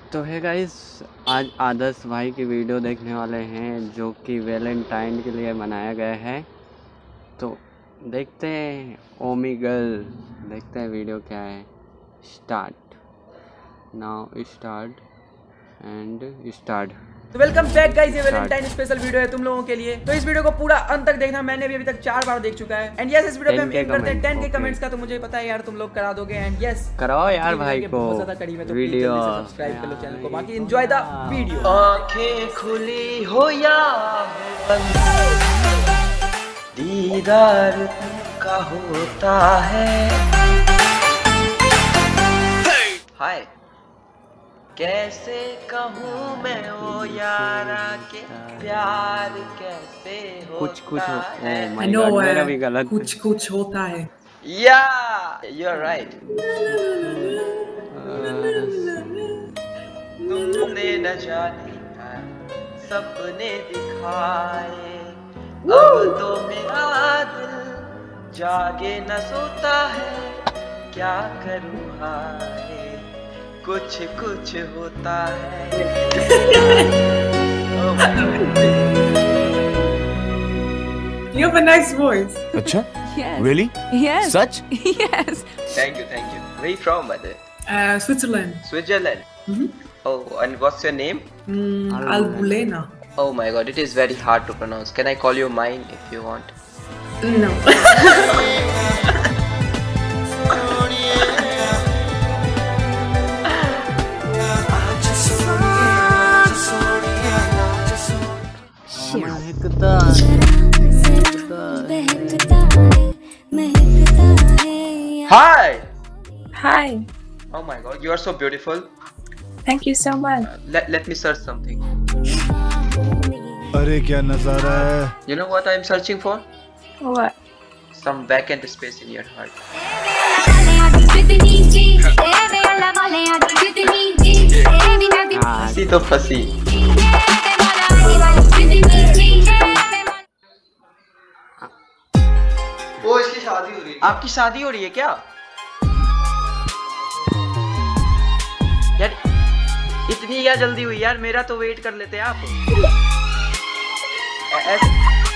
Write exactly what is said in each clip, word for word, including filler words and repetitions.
तो है गाइस, आज आदर्श भाई की वीडियो देखने वाले हैं जो कि वैलेंटाइन के लिए बनाया गया है। तो देखते हैं ओमेगल, देखते हैं वीडियो क्या है। Start now, start and start. तो वेलकम बैक गाइस, ये वैलेंटाइन स्पेशल वीडियो है तुम लोगों के लिए। तो इस वीडियो को पूरा अंत तक देखना, मैंने भी अभी तक चार बार देख चुका है। एंड यस, इस वीडियो पे हम एम करते हैं टेन के कमेंट्स का। तो मुझे पता है यार तुम लोग करा दोगे। एंड यस, कराओ यार भाई को बहुत ज्यादा करीब है, तो वीडियो सब्सक्राइब कर लो चैनल को। बाकी एंजॉय द वीडियो। आंखें खुली हो या बंद, दीदार का होता है। हाय, कैसे कहूँ मैं ओ यारा के प्यार कैसे होता कुछ कुछ हो, है। oh my God, मेरा भी गलत। कुछ कुछ होता है। या यू आर राइट। तुमने न जाने क्या सपने दिखाए, अब तो मेरा दिल जागे न सोता है। क्या करूँ हाय, कुछ कुछ होता है। oh my God. You have a nice voice. अच्छा? Yes. Really? Yes. Such? Yes. Thank you, thank you. Where you from, mother? Uh, Switzerland. Switzerland. Mhm. Oh, and what's your name? Mm, Albulena. Oh my God, it is very hard to pronounce. Can I call you mine if you want? No. Hi! Hi, Oh my God, you are so beautiful. thank you so much. Uh, let, let me search something. अरे क्या नजारा है। You know what I am searching for? What? Some vacant space in your heart. फंसी तो फंसी। वो इसकी शादी हो रही है। आपकी शादी हो रही है क्या? यार इतनी क्या जल्दी हुई यार, मेरा तो वेट कर लेते आप। ऐसे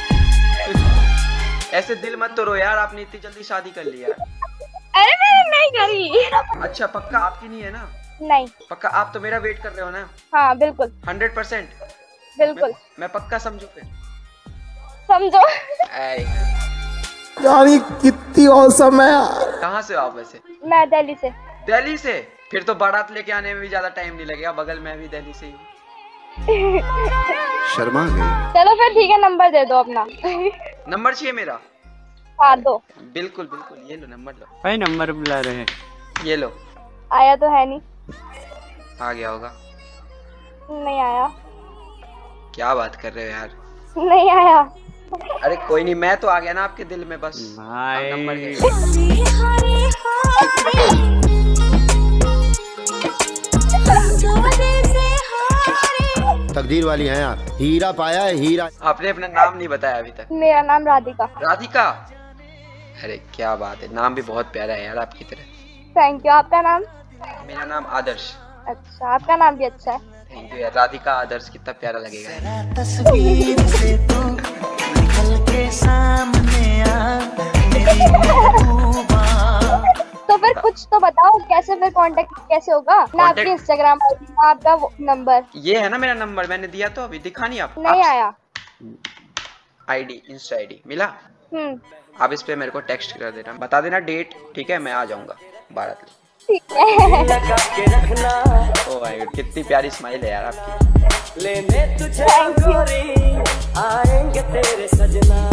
ऐसे दिल मत तोड़ो यार, आपने इतनी जल्दी शादी कर ली यार। अरे मैंने नहीं करी। अच्छा पक्का आपकी नहीं है ना? नहीं। पक्का आप तो मेरा वेट कर रहे हो ना? हाँ बिल्कुल। हंड्रेड परसेंट बिल्कुल। मैं, मैं पक्का समझू फिर। समझो। यार ये कितनी औसम है। कहाँ से हो आप वैसे? मैं दिल्ली से। दिल्ली से? फिर तो बारात लेके आने में भी ज्यादा टाइम नहीं लगेगा, बगल में भी दिल्ली से ही हूँ। शर्मा गई। चलो फिर ठीक है, नंबर दे दो अपना। नंबर चाहिए मेरा? हाँ दो। बिल्कुल बिल्कुल, ये लो नंबर लो। भाई नंबर बुला रहे हैं। ये लो। आया तो है नहीं। आ गया होगा। नहीं आया। क्या बात कर रहे हो यार? नहीं आया। अरे कोई नहीं, मैं तो आ गया ना आपके दिल में बस। भाई अब नंबर है। तकदीर वाली हैं आप, हीरा पाया है हीरा। आपने अपना नाम नहीं बताया अभी तक। मेरा नाम राधिका। राधिका? अरे क्या बात है, नाम भी बहुत प्यारा है यार आपकी तरह। Thank you. आपका नाम? मेरा नाम आदर्श। अच्छा, आपका नाम भी अच्छा है। थैंक यू यार। राधिका आदर्श कितना प्यारा लगेगा यार। तस्वीर से तो निकल के सामने आ मेरी महबूबा। तो फिर कुछ तो बताओ, कैसे फिर कांटेक्ट कैसे होगा ना? आपकी इंस्टाग्राम आईडी, आपका नंबर? ये है ना मेरा नंबर, मैंने दिया तो अभी, दिखा नहीं आपको? नहीं आया। आईडी, इंस्टा आईडी मिला? हम्म, आप इस पे मेरे को टेक्स्ट कर देना, बता देना डेट, ठीक है? मैं आ जाऊंगा बारात ले। ठीक है। ओ माय गॉड, कितनी प्यारी स्माइल है यार आपकी। लेने तुझे गोरी आएंगे तेरे सजना।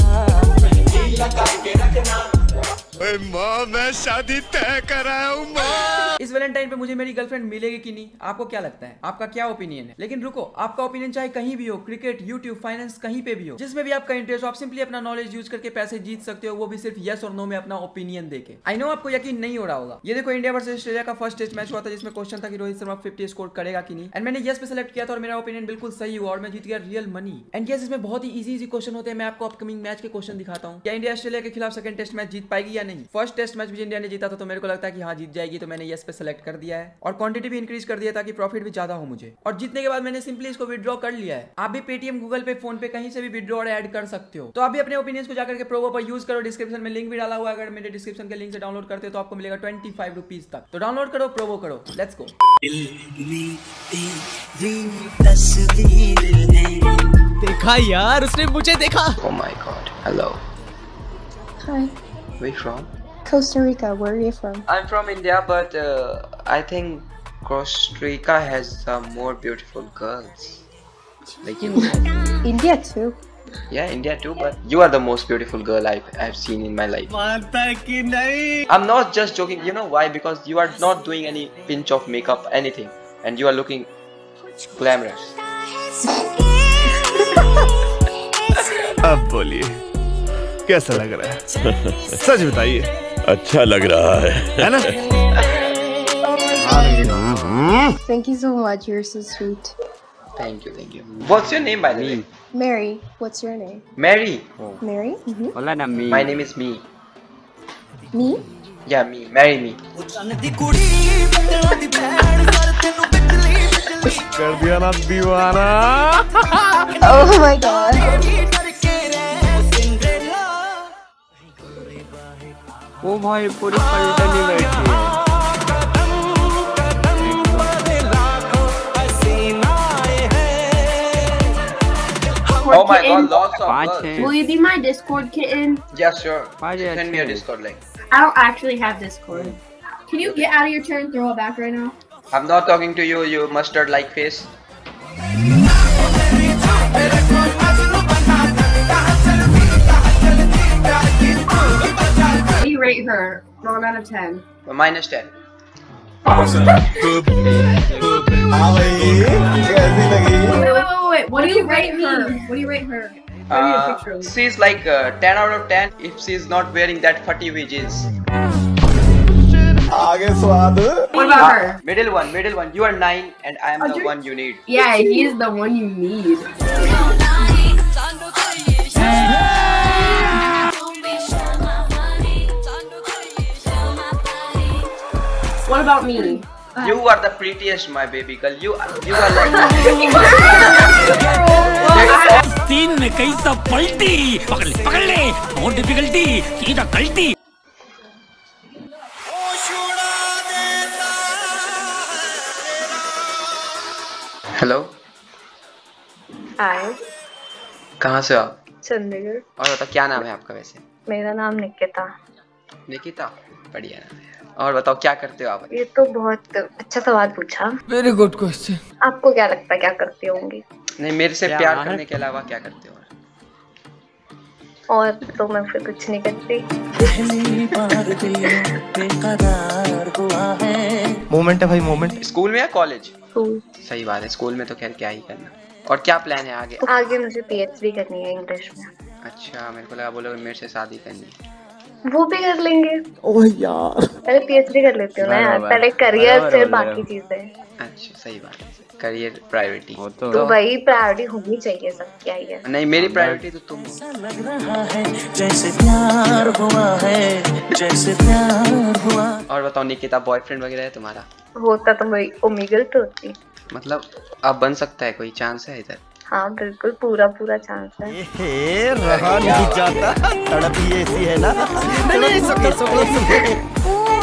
माँ मैं शादी तय कराया हूँ माँ। इस वैलेंटाइन पे मुझे मेरी गर्लफ्रेंड मिलेगी कि नहीं? आपको क्या लगता है? आपका क्या ओपिनियन है? लेकिन रुको, आपका ओपिनियन चाहे कहीं भी हो, क्रिकेट, यूट्यूब, फाइनेंस, कहीं पे भी हो, जिसमें भी आपका इंटरेस्ट हो, आप सिंपली अपना नॉलेज यूज करके पैसे जीत सकते हो, वो भी सिर्फ यस और नो में अपना ओपिनियन देके। आई नो आपको यकीन नहीं हो रहा होगा। ये देखो, इंडिया वर्सेस ऑस्ट्रेलिया का फर्स्ट टेस्ट मैच हुआ था, जिसमें क्वेश्चन था कि रोहित शर्मा फिफ्टी स्कोर करेगा कि नहीं। एंड मैंने यस पे सेलेक्ट किया था और मेरा ओपिनियन बिल्कुल सही हुआ और मैं जीत गया रियल मनी। एंड यस, इसमें बहुत ही इजी इजी क्वेश्चन होते हैं। मैं आपको अपकमिंग मैच के क्वेश्चन दिखाता हूँ। क्या इंडिया ऑस्ट्रेलिया के खिलाफ सेकंड टेस्ट मैच जीत पाएगी या नहीं। फर्स्ट टेस्ट मैच भी इंडिया ने जीता था तो मेरे को लगता है कि हाँ जीत जाएगी, तो मैंने यस पे सेलेक्ट कर दिया है और क्वांटिटी भी इंक्रीज कर दिया ताकि प्रॉफिट भी ज्यादा हो मुझे। और जीतने के बाद मैंने सिंपली इसको विड्रॉ कर लिया है। आप भी पेटीएम, गूगल पे, फोन पे कहीं से भी विड्रॉ और ऐड कर सकते हो। तो आप भी अपने ओपिनियंस को जाकर के प्रोवो पर यूज करो। डिस्क्रिप्शन में लिंक भी डाला हुआ है, अगर मेरे डिस्क्रिप्शन के लिंक से डाउनलोड करते हो तो आपको मिलेगा ट्वेंटी फाइव रुपीज तक। तो डाउनलोड करो, प्रोवो करो, लेट्स गो। देखा यार, उसने मुझे देखा। Oh my god. Hello. Hi. Where you from? Costa Rica. Where are you from? I'm from India, but uh, I think Costa Rica has some more beautiful girls. Like you. India too. Yeah, India too, but you are the most beautiful girl I've, I've seen in my life. मानता कि नहीं? I'm not just joking. You know why? Because you are not doing any pinch of makeup, anything, and you are looking glamorous. अब बोलिए कैसा लग रहा है? सच बताइए। अच्छा लग रहा है, है ना? Thank you so much. You're so sweet. Thank you, thank you. What's your name, by the way? Mary. What's your name? Mary. Mary. Mm-hmm. बोला ना मी। My name is Me. Me? Yeah, me. Marry me. कर दिया ना दीवाना। Oh my god. वो भाई पूरी पलटनी बैठी है। Oh my god, lots of पाँच girls. हैं। Will you be my Discord kitten? Yeah, sure. पाँच हैं, Send me a अच्छे। Discord link. I don't actually have Discord. Can you get out of your chair and throw it back right now? I'm not talking to you, you mustard-like face. What do you rate her? One out of ten. Minus ten. Wait, wait, wait, wait. What do you rate her? What do you rate her? Uh, she's like uh, ten out of ten if she's not wearing that furry jeans. What about her? Uh, middle one, middle one. You are nine and I am the one you need. Yeah, he's the one you need. What about me? You are the prettiest, my baby girl. You you are like. तीन में कई सब पलटी, पकड़ ले, पकड़ ले, और डिफिकल्टी, सीधा गलती। हेलो। हाय। कहाँ से हो आप? चंडीगढ़। और बताओ क्या नाम है आपका वैसे? मेरा नाम निकिता। निकिता, बढ़िया नाम है। और बताओ क्या करते हो आप? ये तो बहुत अच्छा सवाल पूछा। Very good question. आपको क्या लगता है क्या करती होंगी? नहीं, मेरे से प्यार करने के अलावा क्या करते हो? और तो मैं फिर कुछ नहीं करती। मोमेंट है भाई, मोमेंट। स्कूल में या कॉलेज? स्कूल। सही बात है, स्कूल में तो खैर क्या ही करना। और क्या प्लान है आगे? आगे मुझे पीएचडी करनी है इंग्लिश में। अच्छा, मेरे को लगा बोलोगे मेरे से शादी करनी है। वो भी कर लेंगे। ओह यार, पहले पीएचडी कर लेती हूँ ना यार, पहले करियर फिर बाकी चीजें। अच्छा, सही बात है, करियर प्रायोरिटी हो तो, तो भाई प्रायोरिटी होनी चाहिए सबकी। आई है नहीं, मेरी प्रायोरिटी तो तुम लग रहा है जैसे प्यार हुआ है, जैसे प्यार हुआ। और बताओ निकिता, बॉयफ्रेंड वगैरह है तुम्हारा? होता तो भाई ओमेगल तो होती। मतलब अब बन सकता है, कोई चांस है इधर? हाँ बिल्कुल, पूरा पूरा चांस है। ए, रहा नहीं जाता, तड़प ही ऐसी है ना। नहीं नहीं, सुनो सुनो सुनो।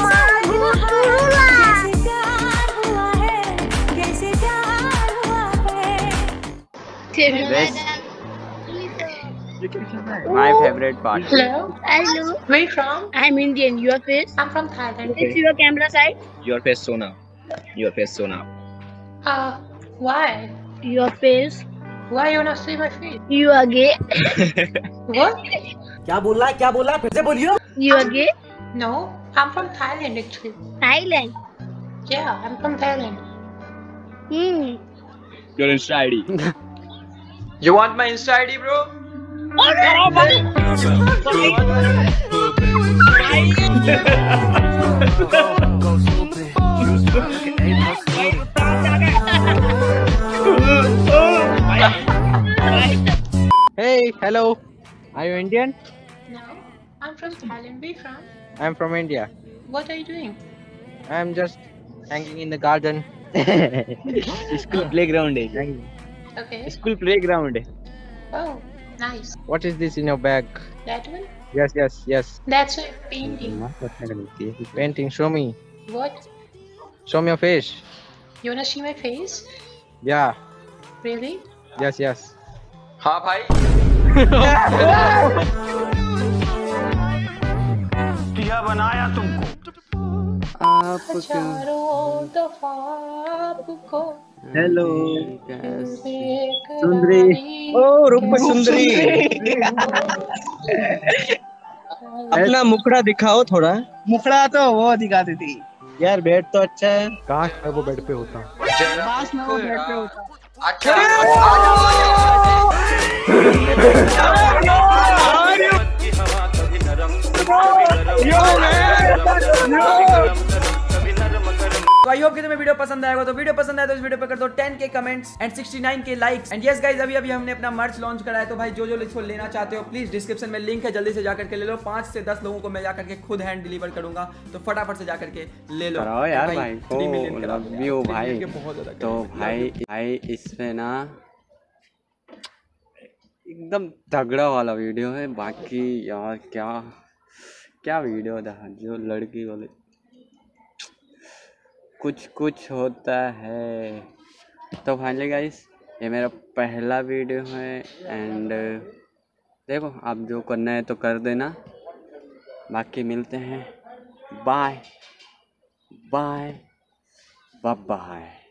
My favorite part. Hello. Hello. Where you from? I'm Indian. Your face? I'm from Thailand. Okay. It's your camera side? Your face so now. Your face so now. Uh, why? Your face. Why you wanna see my face? You are gay. What? क्या बोला क्या बोला फिर से बोलियो। You are gay? No, I'm from Thailand actually. Thailand. Yeah, I'm from Thailand. Hmm. Your Insta I D. You want my Insta I D, bro? Hey, hello. Are you Indian? No, I'm from Thailand. Where you from? I'm from India. What are you doing? I'm just hanging in the garden. School playground है. Okay. School playground है. Oh, nice. What is this in your bag? That one? Yes, yes, yes. That's a painting. Painting. Show me. What? Show me your face. You wanna see my face? Yeah. Really? Yes, yes. हाँ भाई. क्या बनाया तुमको? आपको चारों दफा आपको Hello. देख सुंदरी. Oh, रूप सुंदरी. अपना मुखड़ा दिखाओ थोड़ा. मुखड़ा तो वो दिखाती थी यार. बेड तो अच्छा है. काश मैं वो बेड पे होता. काश मैं वो बेड पे होता. अच्छा. तो आई होप कि तुम्हें वीडियो पसंद आएगा। तो वीडियो पसंद आए तो इस वीडियो पे कर दो टेन के कमेंट्स एंड सिक्सटी नाइन के लाइक्स। एंड यस गाइस, अभी अभी हमने अपना मर्च लॉन्च करा है, तो भाई जो जो इसको लेना चाहते हो प्लीज डिस्क्रिप्शन में लिंक है, जल्दी से जाकर के ले लो। पांच से दस लोगों को मैं जाकर के खुद हैंड डिलीवर करूंगा, तो फटाफट से जाकर के ले लो। कराओ यार भाई को, लव यू भाई। तो भाई भाई इसमें ना एकदम तगड़ा वाला वीडियो है। बाकी यार क्या क्या वीडियो था, जो लड़की वाले कुछ कुछ होता है। तो फाइनली गाइस, ये मेरा पहला वीडियो है एंड देखो आप जो करना है तो कर देना। बाकी मिलते हैं, बाय बाय बाय बाय।